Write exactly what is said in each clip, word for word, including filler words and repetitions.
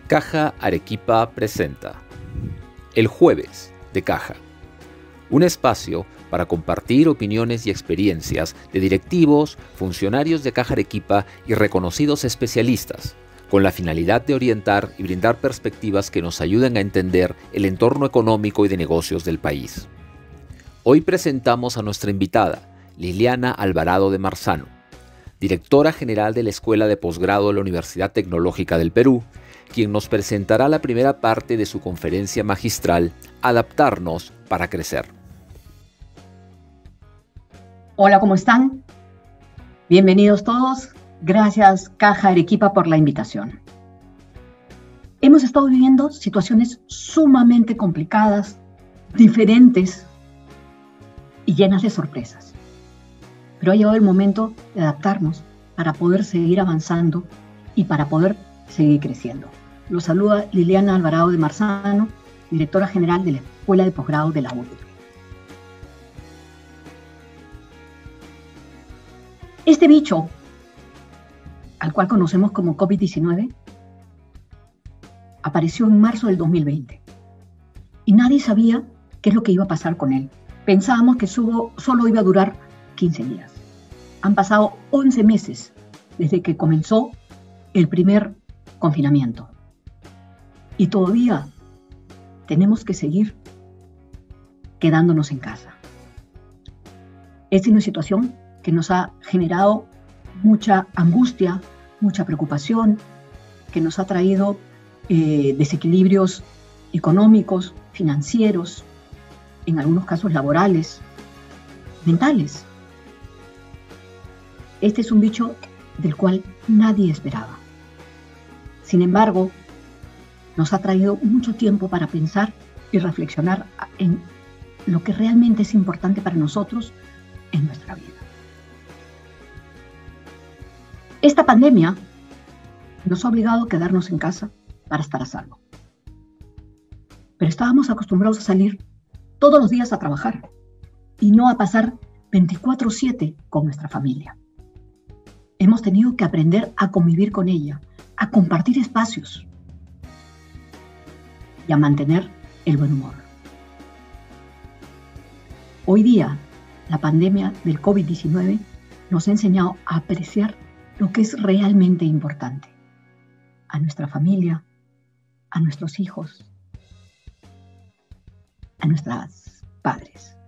Caja Arequipa presenta El Jueves de Caja, un espacio para compartir opiniones y experiencias de directivos, funcionarios de Caja Arequipa y reconocidos especialistas, con la finalidad de orientar y brindar perspectivas que nos ayuden a entender el entorno económico y de negocios del país. Hoy presentamos a nuestra invitada, Liliana Alvarado de Marzano, directora general de la Escuela de Posgrado de la Universidad Tecnológica del Perú, quien nos presentará la primera parte de su conferencia magistral, Adaptarnos para Crecer. Hola, ¿cómo están? Bienvenidos todos. Gracias, Caja Arequipa, por la invitación. Hemos estado viviendo situaciones sumamente complicadas, diferentes y llenas de sorpresas. Pero ha llegado el momento de adaptarnos para poder seguir avanzando y para poder seguir creciendo. Los saluda Liliana Alvarado de Marzano, directora general de la Escuela de Posgrado de la U T P. Este bicho, al cual conocemos como COVID diecinueve, apareció en marzo del dos mil veinte y nadie sabía qué es lo que iba a pasar con él. Pensábamos que solo, solo iba a durar quince días. Han pasado once meses desde que comenzó el primer confinamiento y todavía tenemos que seguir quedándonos en casa. Esta es una situación que nos ha generado mucha angustia, mucha preocupación, que nos ha traído eh, desequilibrios económicos, financieros, en algunos casos laborales, mentales. Este es un bicho del cual nadie esperaba. Sin embargo, nos ha traído mucho tiempo para pensar y reflexionar en lo que realmente es importante para nosotros en nuestra vida. Esta pandemia nos ha obligado a quedarnos en casa para estar a salvo. Pero estábamos acostumbrados a salir todos los días a trabajar y no a pasar veinticuatro siete con nuestra familia. Hemos tenido que aprender a convivir con ella, a compartir espacios y a mantener el buen humor. Hoy día, la pandemia del COVID diecinueve nos ha enseñado a apreciar lo que es realmente importante, a nuestra familia, a nuestros hijos, a nuestros padres.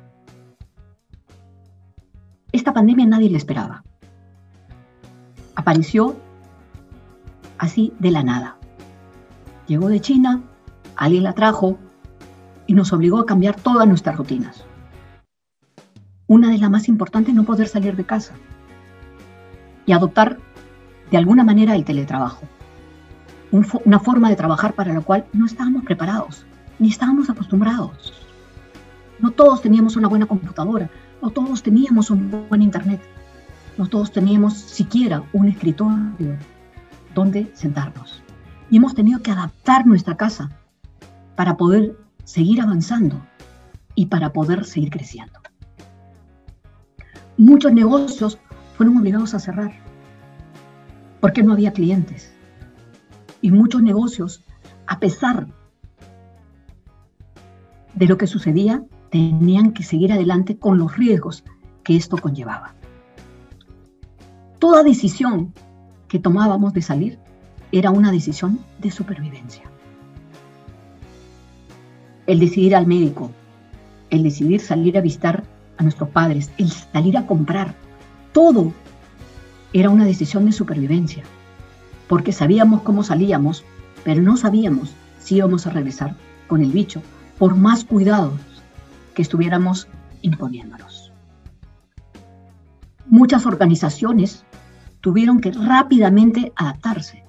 Esta pandemia nadie la esperaba. Apareció así de la nada. Llegó de China, alguien la trajo y nos obligó a cambiar todas nuestras rutinas. Una de las más importantes es no poder salir de casa y adoptar de alguna manera el teletrabajo. Un fo- una forma de trabajar para la cual no estábamos preparados, ni estábamos acostumbrados. No todos teníamos una buena computadora, no todos teníamos un buen internet, no todos teníamos siquiera un escritorio donde sentarnos. Y hemos tenido que adaptar nuestra casa para poder seguir avanzando y para poder seguir creciendo. Muchos negocios fueron obligados a cerrar porque no había clientes. Y muchos negocios, a pesar de lo que sucedía, tenían que seguir adelante con los riesgos que esto conllevaba. Toda decisión que tomábamos de salir era una decisión de supervivencia. El decidir al médico, el decidir salir a visitar a nuestros padres, el salir a comprar, todo era una decisión de supervivencia, porque sabíamos cómo salíamos, pero no sabíamos si íbamos a regresar con el bicho, por más cuidados que estuviéramos imponiéndonos. Muchas organizaciones tuvieron que rápidamente adaptarse,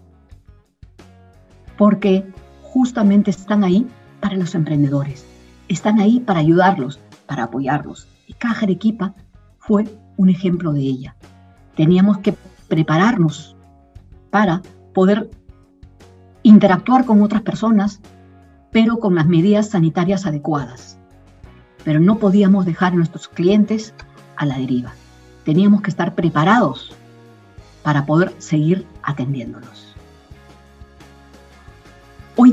porque justamente están ahí para los emprendedores, están ahí para ayudarlos, para apoyarlos. Y Caja Arequipa fue un ejemplo de ella. Teníamos que prepararnos para poder interactuar con otras personas, pero con las medidas sanitarias adecuadas. Pero no podíamos dejar a nuestros clientes a la deriva. Teníamos que estar preparados para poder seguir atendiéndolos.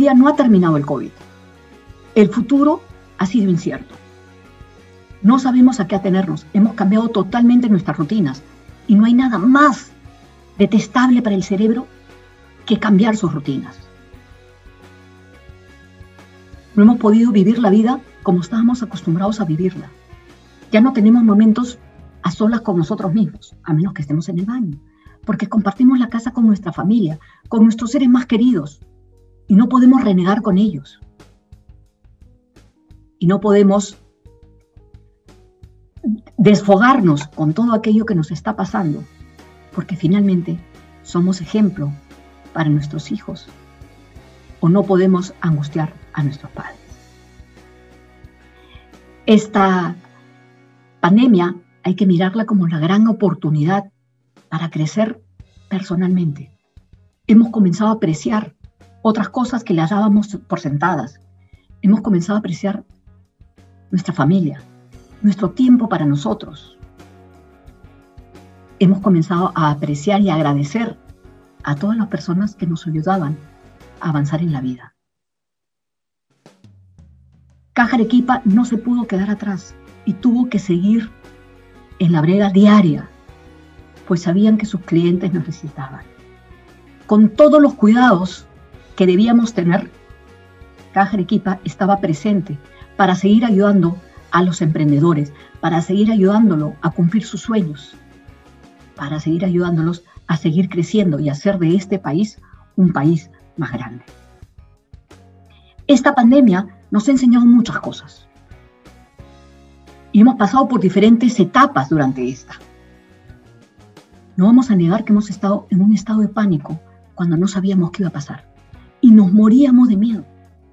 todavía no ha terminado el COVID. El futuro ha sido incierto. No sabemos a qué atenernos. Hemos cambiado totalmente nuestras rutinas y no hay nada más detestable para el cerebro que cambiar sus rutinas. No hemos podido vivir la vida como estábamos acostumbrados a vivirla. Ya no tenemos momentos a solas con nosotros mismos, a menos que estemos en el baño, porque compartimos la casa con nuestra familia, con nuestros seres más queridos, y no podemos renegar con ellos. Y no podemos desfogarnos con todo aquello que nos está pasando, porque finalmente somos ejemplo para nuestros hijos, o no podemos angustiar a nuestros padres. Esta pandemia hay que mirarla como la gran oportunidad para crecer personalmente. Hemos comenzado a apreciar otras cosas que las dábamos por sentadas. Hemos comenzado a apreciar nuestra familia, nuestro tiempo para nosotros. Hemos comenzado a apreciar y agradecer a todas las personas que nos ayudaban a avanzar en la vida. Caja Arequipa no se pudo quedar atrás y tuvo que seguir en la brega diaria, pues sabían que sus clientes nos necesitaban. Con todos los cuidados que debíamos tener, Caja Arequipa estaba presente para seguir ayudando a los emprendedores, para seguir ayudándolo a cumplir sus sueños, para seguir ayudándolos a seguir creciendo y hacer de este país un país más grande. Esta pandemia nos ha enseñado muchas cosas y hemos pasado por diferentes etapas durante esta. No vamos a negar que hemos estado en un estado de pánico cuando no sabíamos qué iba a pasar y nos moríamos de miedo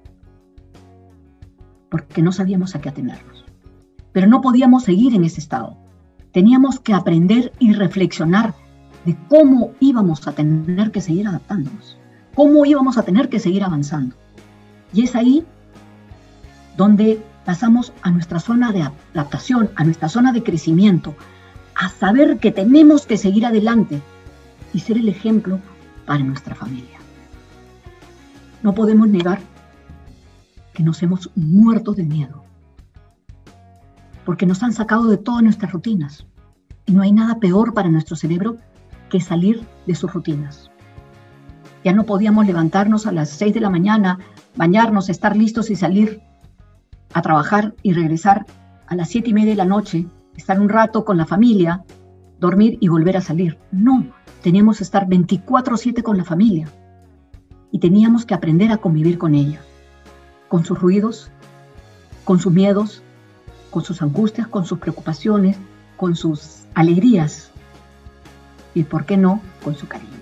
porque no sabíamos a qué atenernos. Pero no podíamos seguir en ese estado. Teníamos que aprender y reflexionar de cómo íbamos a tener que seguir adaptándonos, cómo íbamos a tener que seguir avanzando. Y es ahí donde pasamos a nuestra zona de adaptación, a nuestra zona de crecimiento, a saber que tenemos que seguir adelante y ser el ejemplo para nuestra familia. No podemos negar que nos hemos muerto de miedo, porque nos han sacado de todas nuestras rutinas y no hay nada peor para nuestro cerebro que salir de sus rutinas. Ya no podíamos levantarnos a las seis de la mañana, bañarnos, estar listos y salir a trabajar y regresar a las siete y media de la noche, estar un rato con la familia, dormir y volver a salir. No, teníamos que estar veinticuatro siete con la familia y teníamos que aprender a convivir con ella, con sus ruidos, con sus miedos, con sus angustias, con sus preocupaciones, con sus alegrías y, ¿por qué no?, con su cariño.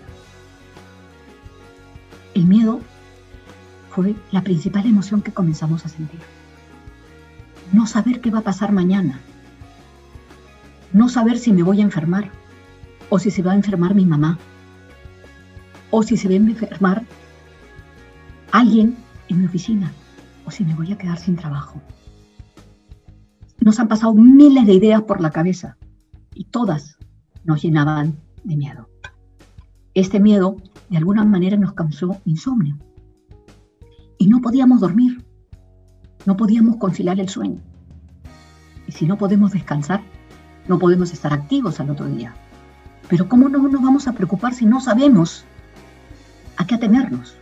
El miedo fue la principal emoción que comenzamos a sentir. No saber qué va a pasar mañana. No saber si me voy a enfermar, o si se va a enfermar mi mamá, o si se va a enfermar alguien en mi oficina, o si me voy a quedar sin trabajo. Nos han pasado miles de ideas por la cabeza y todas nos llenaban de miedo. Este miedo de alguna manera nos causó insomnio y no podíamos dormir, no podíamos conciliar el sueño. Y si no podemos descansar, no podemos estar activos al otro día. Pero ¿cómo no nos vamos a preocupar si no sabemos a qué atenernos?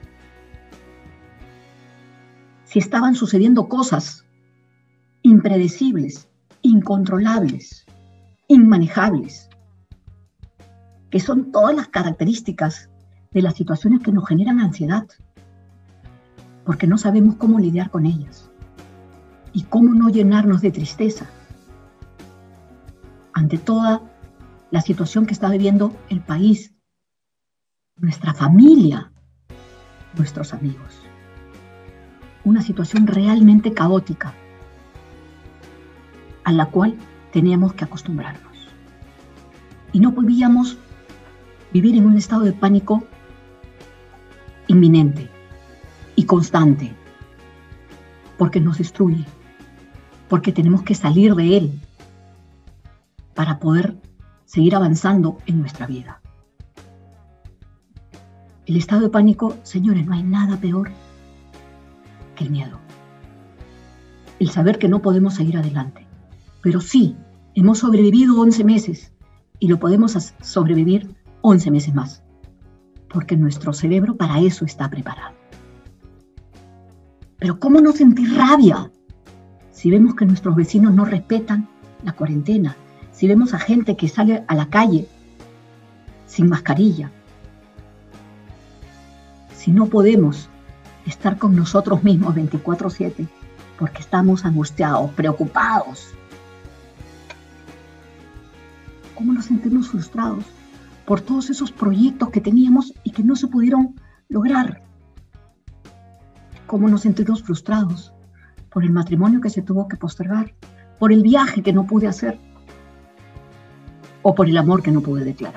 Si estaban sucediendo cosas impredecibles, incontrolables, inmanejables, que son todas las características de las situaciones que nos generan ansiedad, porque no sabemos cómo lidiar con ellas y cómo no llenarnos de tristeza ante toda la situación que está viviendo el país, nuestra familia, nuestros amigos. Una situación realmente caótica a la cual teníamos que acostumbrarnos. Y no podíamos vivir en un estado de pánico inminente y constante, porque nos destruye, porque tenemos que salir de él para poder seguir avanzando en nuestra vida. El estado de pánico, señores, no hay nada peor que el miedo. El saber que no podemos seguir adelante. Pero sí, hemos sobrevivido once meses y lo podemos sobrevivir once meses más. Porque nuestro cerebro para eso está preparado. Pero ¿cómo no sentir rabia si vemos que nuestros vecinos no respetan la cuarentena? Si vemos a gente que sale a la calle sin mascarilla. Si no podemos estar con nosotros mismos veinticuatro siete porque estamos angustiados, preocupados. ¿Cómo nos sentimos frustrados por todos esos proyectos que teníamos y que no se pudieron lograr? ¿Cómo nos sentimos frustrados por el matrimonio que se tuvo que postergar, por el viaje que no pude hacer o por el amor que no pude declarar?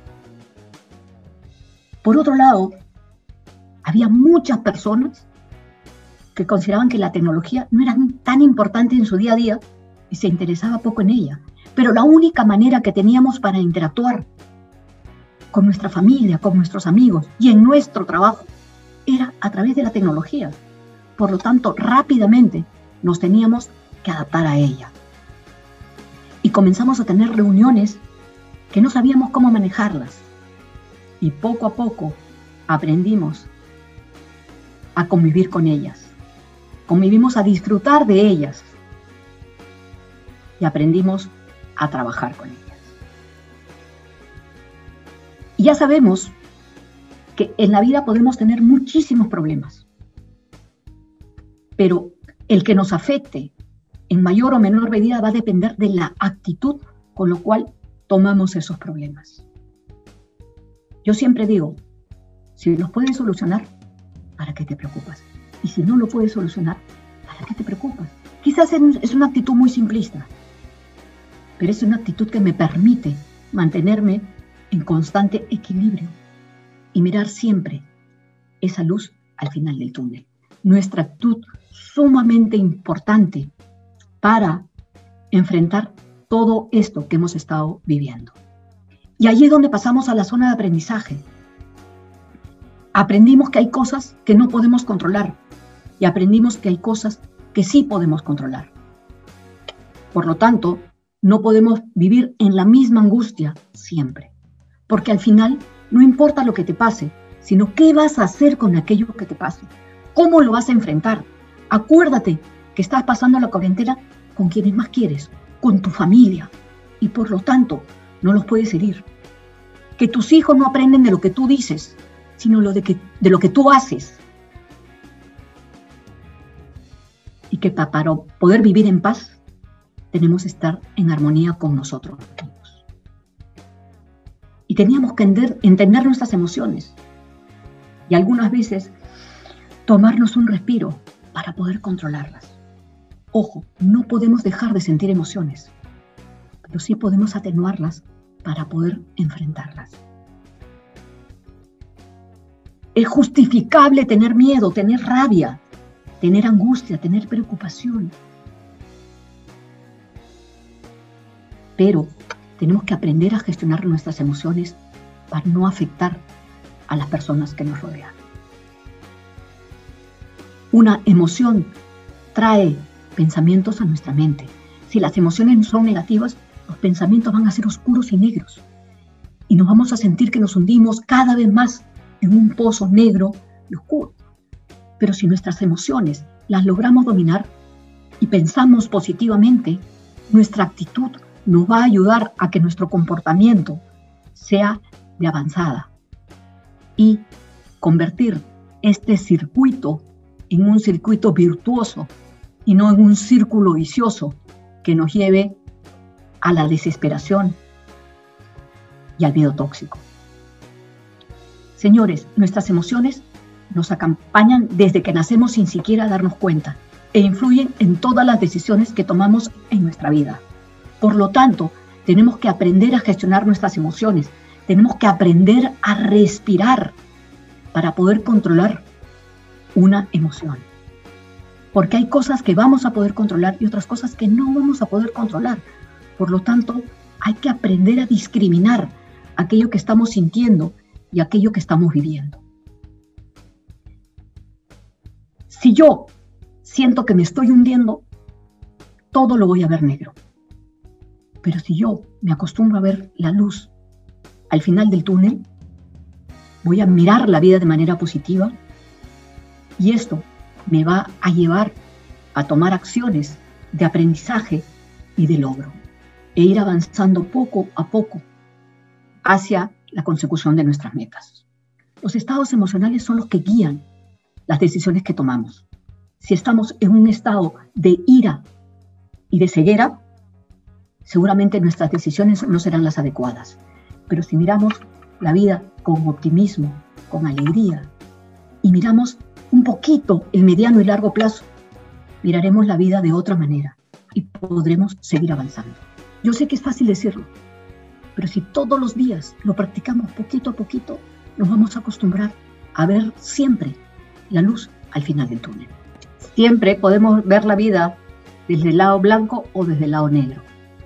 Por otro lado, había muchas personas que consideraban que la tecnología no era tan importante en su día a día y se interesaba poco en ella. Pero la única manera que teníamos para interactuar con nuestra familia, con nuestros amigos y en nuestro trabajo era a través de la tecnología. Por lo tanto, rápidamente nos teníamos que adaptar a ella. Y comenzamos a tener reuniones que no sabíamos cómo manejarlas. Y poco a poco aprendimos a convivir con ellas. Convivimos a disfrutar de ellas. Y aprendimos a trabajar con ellas. Y ya sabemos que en la vida podemos tener muchísimos problemas. Pero el que nos afecte en mayor o menor medida va a depender de la actitud con la cual tomamos esos problemas. Yo siempre digo, si los puedes solucionar, ¿para qué te preocupas? Y si no lo puedes solucionar, ¿para qué te preocupas? Quizás es una actitud muy simplista, pero es una actitud que me permite mantenerme en constante equilibrio y mirar siempre esa luz al final del túnel. Nuestra actitud sumamente importante para enfrentar todo esto que hemos estado viviendo. Y allí es donde pasamos a la zona de aprendizaje. Aprendimos que hay cosas que no podemos controlar y aprendimos que hay cosas que sí podemos controlar. Por lo tanto, no podemos vivir en la misma angustia siempre, porque al final no importa lo que te pase, sino qué vas a hacer con aquello que te pase, cómo lo vas a enfrentar. Acuérdate que estás pasando la cuarentena con quienes más quieres, con tu familia, y por lo tanto no los puedes herir. Que tus hijos no aprenden de lo que tú dices, sino lo de, que, de lo que tú haces. Y que para poder vivir en paz, tenemos que estar en armonía con nosotros mismos. Y teníamos que entender, entender nuestras emociones. Y algunas veces tomarnos un respiro para poder controlarlas. Ojo, no podemos dejar de sentir emociones, pero sí podemos atenuarlas para poder enfrentarlas. Es justificable tener miedo, tener rabia, tener angustia, tener preocupación. Pero tenemos que aprender a gestionar nuestras emociones para no afectar a las personas que nos rodean. Una emoción trae pensamientos a nuestra mente. Si las emociones son negativas, los pensamientos van a ser oscuros y negros. Y nos vamos a sentir que nos hundimos cada vez más en un pozo negro y oscuro. Pero si nuestras emociones las logramos dominar y pensamos positivamente, nuestra actitud nos va a ayudar a que nuestro comportamiento sea de avanzada y convertir este circuito en un circuito virtuoso y no en un círculo vicioso que nos lleve a la desesperación y al miedo tóxico. Señores, nuestras emociones nos acompañan desde que nacemos sin siquiera darnos cuenta e influyen en todas las decisiones que tomamos en nuestra vida. Por lo tanto, tenemos que aprender a gestionar nuestras emociones, tenemos que aprender a respirar para poder controlar una emoción. Porque hay cosas que vamos a poder controlar y otras cosas que no vamos a poder controlar. Por lo tanto, hay que aprender a discriminar aquello que estamos sintiendo y aquello que estamos viviendo. Si yo siento que me estoy hundiendo, todo lo voy a ver negro. Pero si yo me acostumbro a ver la luz al final del túnel, voy a mirar la vida de manera positiva y esto me va a llevar a tomar acciones de aprendizaje y de logro e ir avanzando poco a poco hacia la consecución de nuestras metas. Los estados emocionales son los que guían las decisiones que tomamos. Si estamos en un estado de ira y de ceguera, seguramente nuestras decisiones no serán las adecuadas. Pero si miramos la vida con optimismo, con alegría, y miramos un poquito el mediano y largo plazo, miraremos la vida de otra manera y podremos seguir avanzando. Yo sé que es fácil decirlo, pero si todos los días lo practicamos poquito a poquito, nos vamos a acostumbrar a ver siempre la luz al final del túnel. Siempre podemos ver la vida desde el lado blanco o desde el lado negro.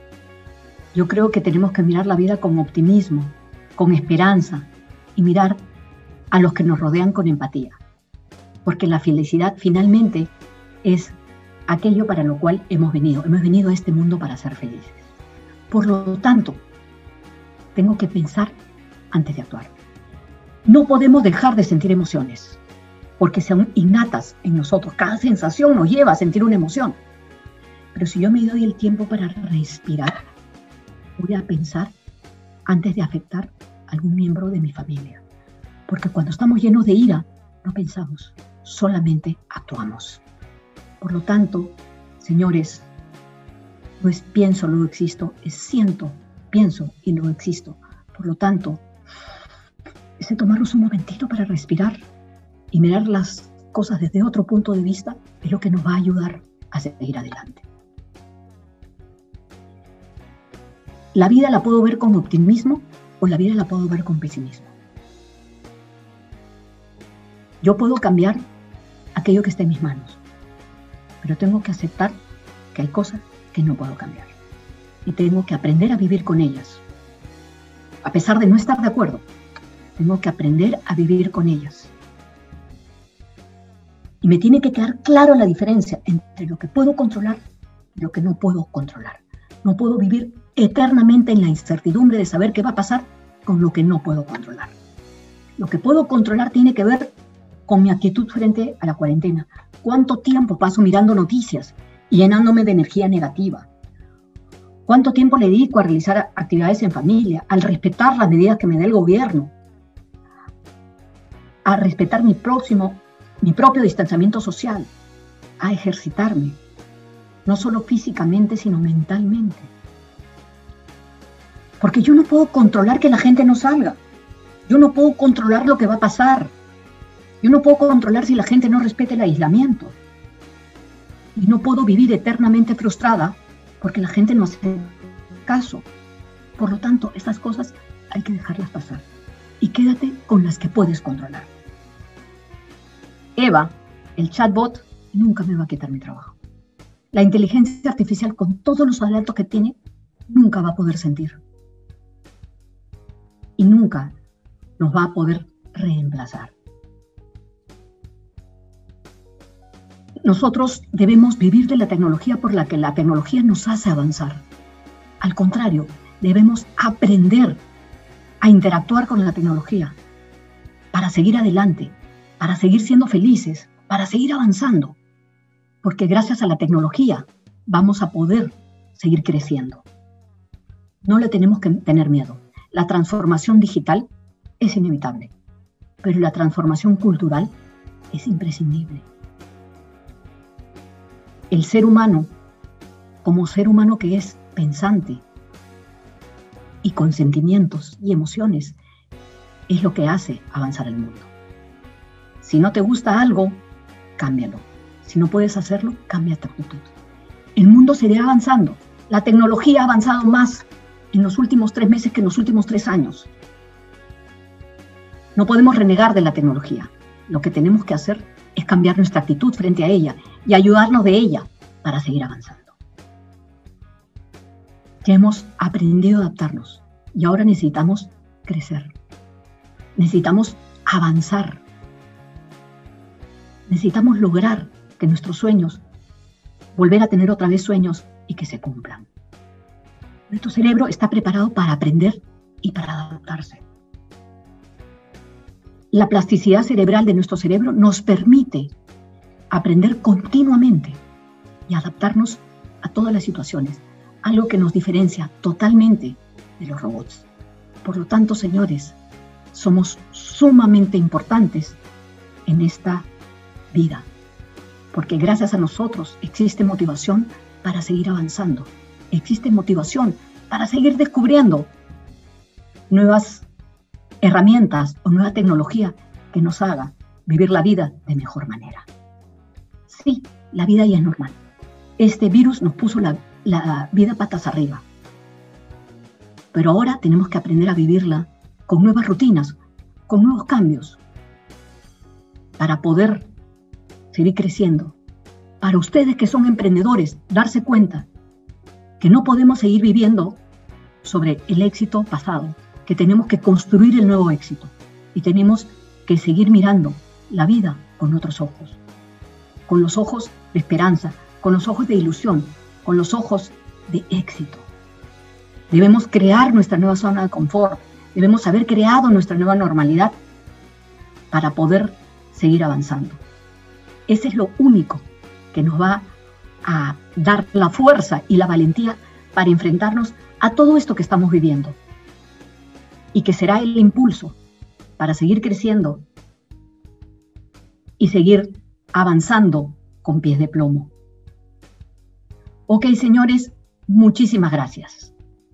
Yo creo que tenemos que mirar la vida con optimismo, con esperanza y mirar a los que nos rodean con empatía. Porque la felicidad finalmente es aquello para lo cual hemos venido. Hemos venido a este mundo para ser felices. Por lo tanto, tengo que pensar antes de actuar. No podemos dejar de sentir emociones, porque son innatas en nosotros. Cada sensación nos lleva a sentir una emoción. Pero si yo me doy el tiempo para respirar, voy a pensar antes de afectar a algún miembro de mi familia. Porque cuando estamos llenos de ira, no pensamos, solamente actuamos. Por lo tanto, señores, no es pienso, luego existo, es siento, pienso y luego existo. Por lo tanto, es de tomarnos un momentito para respirar y mirar las cosas desde otro punto de vista, es lo que nos va a ayudar a seguir adelante. La vida la puedo ver con optimismo o la vida la puedo ver con pesimismo. Yo puedo cambiar aquello que está en mis manos, pero tengo que aceptar que hay cosas que no puedo cambiar y tengo que aprender a vivir con ellas. A pesar de no estar de acuerdo, tengo que aprender a vivir con ellas. Y me tiene que quedar claro la diferencia entre lo que puedo controlar y lo que no puedo controlar. No puedo vivir eternamente en la incertidumbre de saber qué va a pasar con lo que no puedo controlar. Lo que puedo controlar tiene que ver con mi actitud frente a la cuarentena. ¿Cuánto tiempo paso mirando noticias y llenándome de energía negativa? ¿Cuánto tiempo le dedico a realizar actividades en familia, al respetar las medidas que me da el gobierno, a respetar mi próximo, mi propio distanciamiento social, a ejercitarme, no solo físicamente, sino mentalmente? Porque yo no puedo controlar que la gente no salga. Yo no puedo controlar lo que va a pasar. Yo no puedo controlar si la gente no respeta el aislamiento. Y no puedo vivir eternamente frustrada porque la gente no hace caso. Por lo tanto, estas cosas hay que dejarlas pasar. Y quédate con las que puedes controlar. Eva, el chatbot, nunca me va a quitar mi trabajo. La inteligencia artificial, con todos los adelantos que tiene, nunca va a poder sentir. Y nunca nos va a poder reemplazar. Nosotros debemos vivir de la tecnología por la que la tecnología nos hace avanzar. Al contrario, debemos aprender a interactuar con la tecnología para seguir adelante, para seguir siendo felices, para seguir avanzando. Porque gracias a la tecnología vamos a poder seguir creciendo. No le tenemos que tener miedo. La transformación digital es inevitable, pero la transformación cultural es imprescindible. El ser humano, como ser humano que es pensante y con sentimientos y emociones, es lo que hace avanzar el mundo. Si no te gusta algo, cámbialo. Si no puedes hacerlo, cambia tu actitud. El mundo seguirá avanzando. La tecnología ha avanzado más en los últimos tres meses que en los últimos tres años. No podemos renegar de la tecnología. Lo que tenemos que hacer es cambiar nuestra actitud frente a ella y ayudarnos de ella para seguir avanzando. Ya hemos aprendido a adaptarnos y ahora necesitamos crecer. Necesitamos avanzar. Necesitamos lograr que nuestros sueños, volver a tener otra vez sueños y que se cumplan. Nuestro cerebro está preparado para aprender y para adaptarse. La plasticidad cerebral de nuestro cerebro nos permite aprender continuamente y adaptarnos a todas las situaciones, algo que nos diferencia totalmente de los robots. Por lo tanto, señores, somos sumamente importantes en esta vida, porque gracias a nosotros existe motivación para seguir avanzando, existe motivación para seguir descubriendo nuevas herramientas o nueva tecnología que nos haga vivir la vida de mejor manera. Sí, la vida ya es normal. Este virus nos puso la, la vida patas arriba, pero ahora tenemos que aprender a vivirla con nuevas rutinas, con nuevos cambios, para poder seguir creciendo. Para ustedes que son emprendedores, darse cuenta que no podemos seguir viviendo sobre el éxito pasado, que tenemos que construir el nuevo éxito y tenemos que seguir mirando la vida con otros ojos, con los ojos de esperanza, con los ojos de ilusión, con los ojos de éxito. Debemos crear nuestra nueva zona de confort, debemos haber creado nuestra nueva normalidad para poder seguir avanzando. Ese es lo único que nos va a dar la fuerza y la valentía para enfrentarnos a todo esto que estamos viviendo y que será el impulso para seguir creciendo y seguir avanzando con pies de plomo. Ok, señores, muchísimas gracias.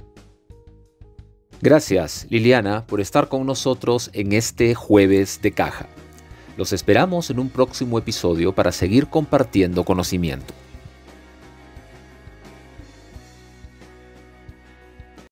Gracias, Liliana, por estar con nosotros en este Jueves de Caja. Los esperamos en un próximo episodio para seguir compartiendo conocimiento.